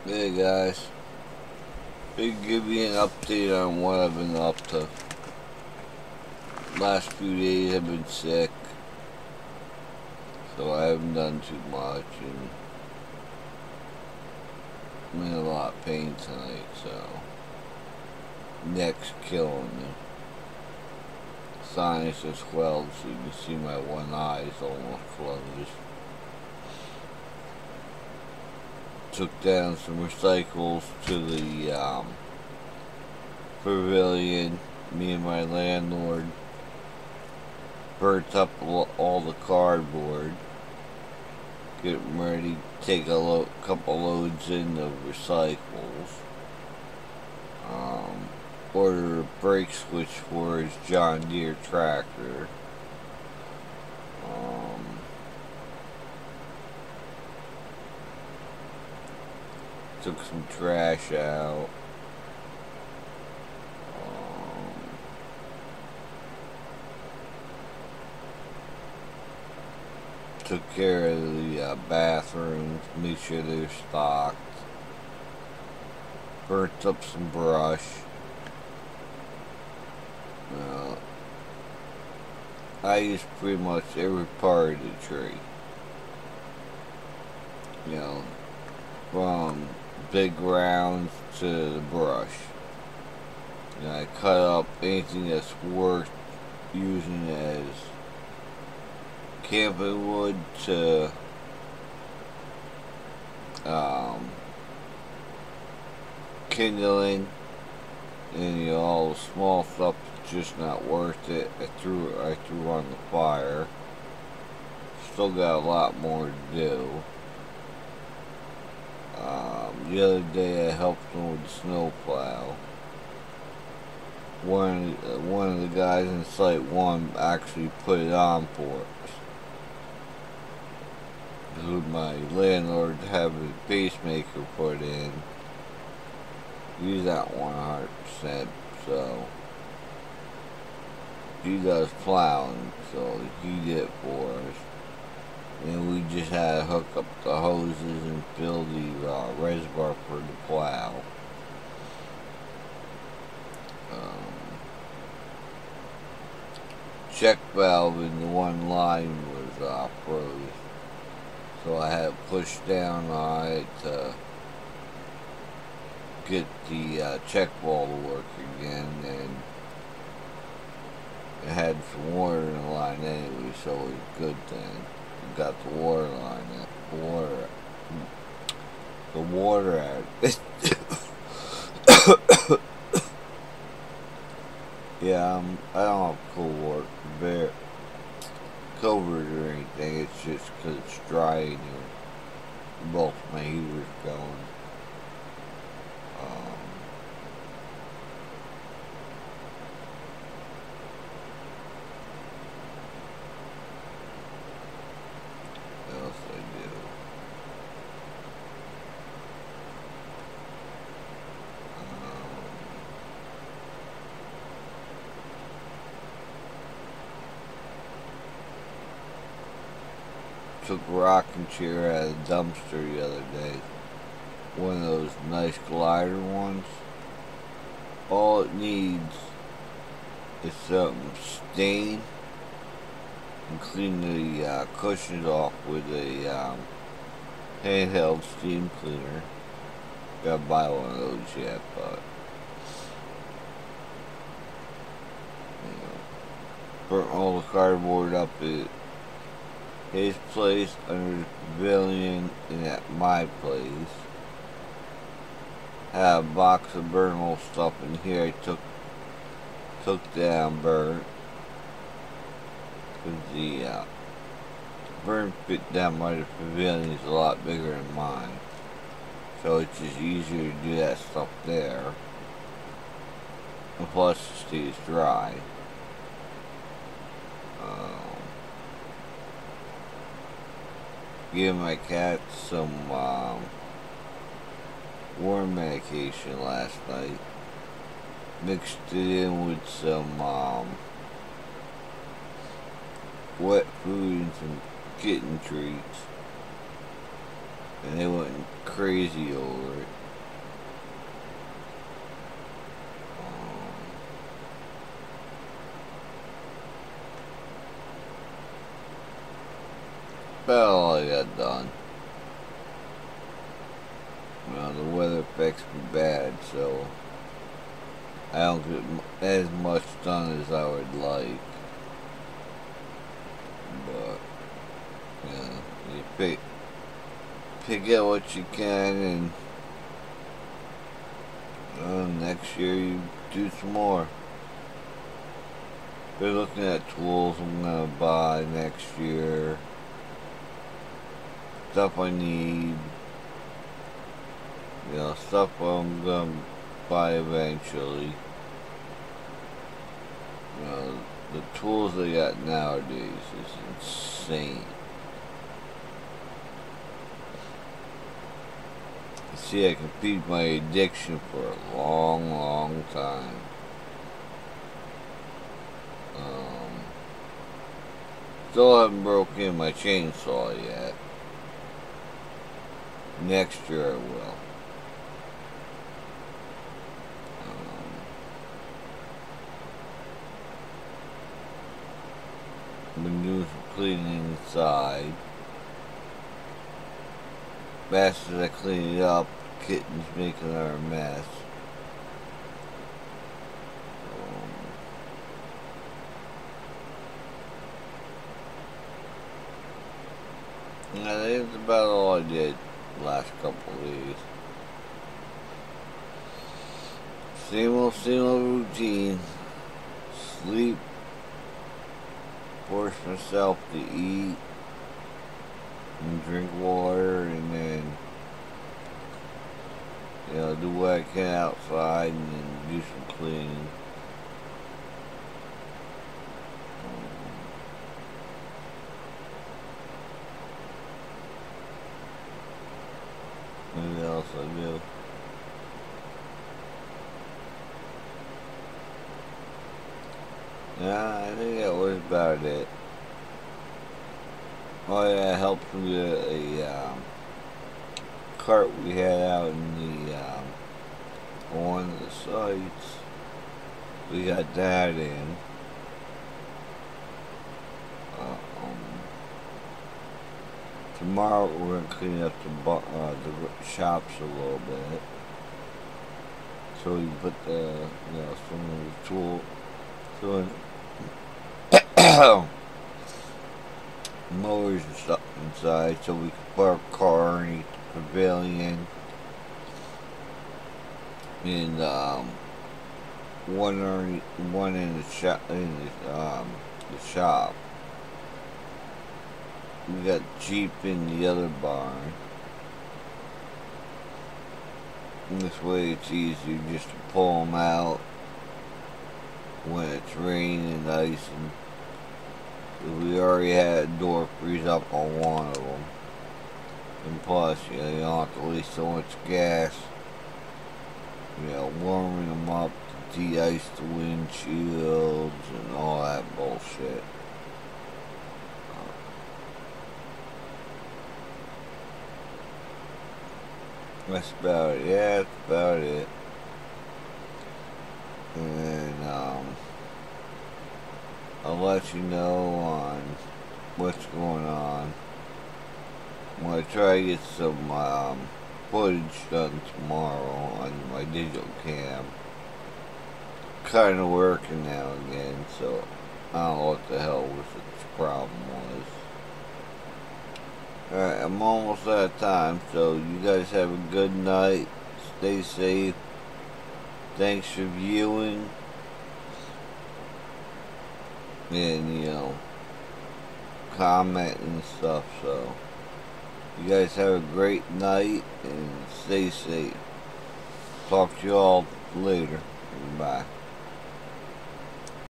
Hey guys, big give you an update on what I've been up to. Last few days I've been sick, so I haven't done too much, and I'm in a lot of pain tonight, so neck's killing me. Sinus is swelled, so you can see my one eye is almost closed. Took down some recycles to the pavilion. Me and my landlord burnt up all the cardboard. Getting ready to take a couple loads in of recycles. Order a brake switch for his John Deere tractor. Took some trash out. Took care of the bathrooms, made sure they're stocked. Burnt up some brush. I used pretty much every part of the tree. You know, from big rounds to the brush. You know, I cut up anything that's worth using as camping wood to kindling, and you know, all the small stuff is just not worth it. I threw on the fire. Still got a lot more to do. The other day I helped them with the snowplow. One of the guys in Site 1 actually put it on for us. With my landlord have his pacemaker put in. He's at 100%, so he does plowing, so he did it for us. And we just had to hook up the hoses and fill the reservoir for the plow. Check valve in the one line was froze, so I had to push down on it to get the check valve to work again, and it had some water in the line anyway, so it was a good thing. We got the water line the water out. Yeah, I don't have cold water covered or anything. It's just because it's dry in here. Both my heaters going. What else I do? Took a rocking chair out of the dumpster the other day. One of those nice glider ones. All it needs is some stain and clean the cushions off with a handheld steam cleaner. Gotta buy one of those yet, but you know, burnt all the cardboard up at his place, under the pavilion, and at my place. Had a box of burnable stuff in here I took down, burnt. Cause the burn pit down by the pavilion is a lot bigger than mine, so it's just easier to do that stuff there. And plus it stays dry. Gave my cat some worm medication last night. Mixed it in with some wet food and some kitten treats. and they went crazy over it. About all I got done. Well, the weather affects me bad, so I don't get as much done as I would like. But, yeah, you pick out what you can, and next year you do some more. Been looking at tools I'm gonna buy next year. Stuff I need. You know, stuff I'm gonna buy eventually. You know, the tools they got nowadays is insane. See, I can feed my addiction for a long, long time. Still haven't broken in my chainsaw yet. Next year I will. I've been doing some cleaning inside. Fast as I clean it up, the kitten's making our mess. I think that's about all I did the last couple of days. Same old routine. Sleep. Force myself to eat. And drink water, and then, you know, do what I can outside, and then do some cleaning. What else I do? Yeah, I think that was about it. Oh yeah, I helped with a cart we had out in the one of the sites. We got that in. Tomorrow we're gonna clean up the shops a little bit, so we put some of the mowers and stuff inside, so we can put our car underneath the pavilion, and one in the shop. We got Jeep in the other barn. And this way it's easier just to pull them out when it's raining and icing. We already had a door freeze up on one of them. And plus, you know, you don't have to waste so much gas, you know, warming them up to de-ice the windshields and all that bullshit. That's about it. Yeah, that's about it. And I'll let you know on what's going on. I'm gonna try to get some footage done tomorrow on my digital cam. Kinda working now again, so I don't know what the hell the problem was. Alright, I'm almost out of time, so you guys have a good night. Stay safe. Thanks for viewing. And, you know, comment and stuff, so you guys have a great night and stay safe. Talk to you all later. Bye.